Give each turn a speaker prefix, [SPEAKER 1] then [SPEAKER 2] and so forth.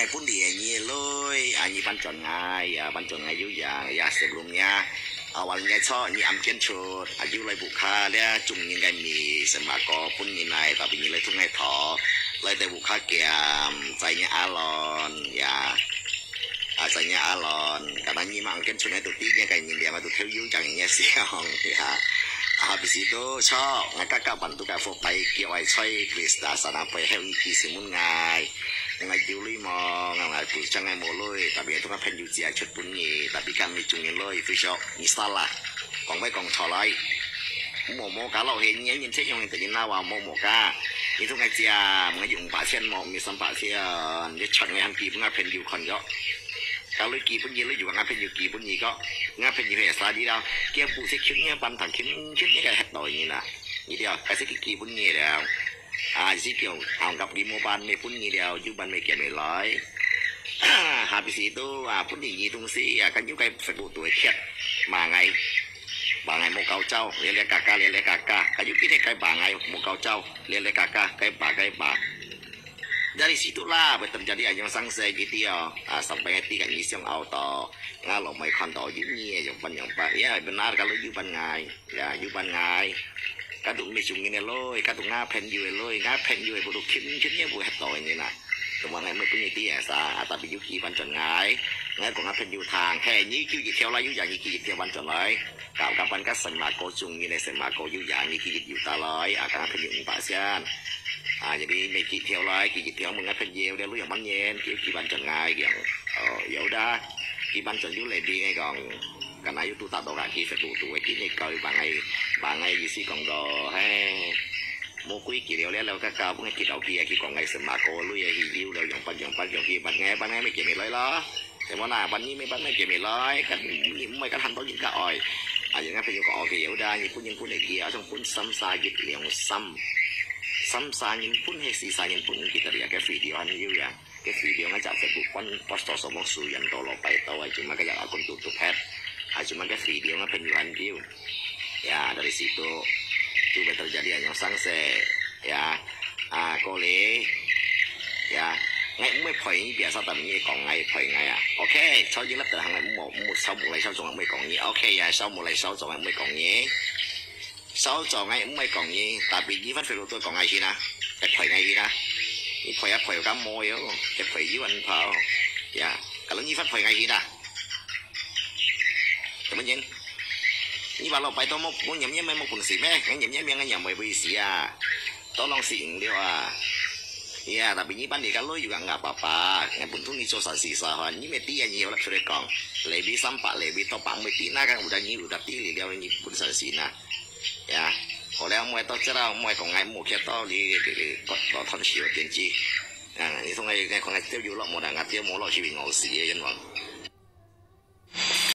[SPEAKER 1] pun dia nyi loi nyi ban chọn ngày dữ dàng ya sebelumnya awalnya so nyi amken chut ayu lai buka dia chung nyi ngai mi semako pun nyi nai tapi nyi lai thung ngai tho lai de buka kiam saya alon ya saya alon karena nyi mang amken chut itu tiga kayak nyi dia matu theo yu chẳng nyi siang ya habis itu so ngakak bantu ka fo pai kiau ai choi krista sana pai heu ki simun ngai ngai juli mo ngai pu changai mo loi tapi itu kan pen yu jia chut pun ni tapi kan mi chung ni loi fi shop ni salah còn mấy con thò lại mồ cá lậu hiện nhé nhìn thấy trong tự nhiên nào vào mồ cá như thế này chia ngay dùng bả sen mồ mi xăm bả sen để chọn ngay hàng kỳ cũng ngay pen yu còn đó cá lưới kỳ pun nhiều lưới dùng ngay pen yu kỳ pun nhiều có ngay pen yu hệ sao đi đâu kia bu sẽ khiến nhé ban thằng khiến những cái hạt đồi như là như thế cái sẽ kỳ pun nhiều đâu chỉ kiểu hàng gặp đi mua ban mấy pun nhiều đâu chứ ban mấy kia mấy lái habis itu pun gì tung si kan juga kayak sebut tuh chat bangai mau kau cau lele kakak kayu kita kayak bangai mau kau cau lele kakak kayak bah dari situlah terjadi yang sanksi gitu ya sampai hati kan isi yang auto ngalau mai kantor ini yang pan ya benar kalau juban ngai kadung misung ini loy kadung ngapen juga loy ngapen juga bodoh kinnya buat toh ini nah cuma ngày mới có nhiều tí à tại vì khi ban chọn ngày còn ngáp thêm nhiều thang hè như kiểu gì theo lại như dạng như kiểu theo ban chọn lại tạo các ban các sân mà cô chung như này sân mà cô như dạng như kiểu gì ta lại các ngáp thêm nhiều bả xian jadi mấy kiểu theo lại kiểu gì theo một ngáp thêm nhiều để lúc ban nhen kiểu khi ban chọn ngày kiểu dẫu đã khi ban chọn dưới lại đi ngay còn cái này tôi tạo đồ ra khi phải tụ cái kia này coi bà ngày gì xí còn đồ hay một quý kỳ điều lẽ các cao cũng kỳ đầu kia khi còn ngày sớm mà cô lui thì yêu đều dòng dòng kia bạn nghe mấy chuyện này lấy đó thì món nào bạn như mấy bạn mấy chuyện này lấy cái mấy cái hành tố những cái ỏi những cái phải có kiểu ra những phun này kia ở trong phun xăm xa dịch liệu xăm xa những phun hay xì xa những phun kita lihat cái video anh yêu ya cái video ngay chạm phải buộc quan post số một số dần tổ lọt bài tàu cuma cái dạng akun tutup head cuma cái video ngay phải anh yêu ya dari situ coba terjadi yang sanksi ya cô lẽ ya ngày mới phải biasa tầm như còn ngày phải ngày ok sau những lớp từ hàng ngày một sau một ngày sau rồi mới còn nhé ok sau một ngày sau rồi mới còn nhé sau rồi ngày mới còn nhé tại vì như phát phiền tôi còn ngày gì nè cái phải ngày gì nè phải cá môi đó cái phải dưới anh phao ya kalau như phát phải ngày gì nè cảm ơn như bà lo phải tôi muốn nhầm nhé mấy một quần xì mẹ nhầm nhé miếng nhầm mày bị xì tôi long xịn điều ya tapi ini pan di kalau juga nggak apa-apa yang penting itu sasi sahaja ini mesti yang nyiap sudah kong lebih sampak lebih topang mesti nah kan udah pilih dia yang pun sasi nah ya kalau mau itu cerah mau kong ngai mau kita di kota thon siu tianji ini tuh ngai kong ngai tiap jual mau dah ngai tiap mau lo sih bingung sih ya kan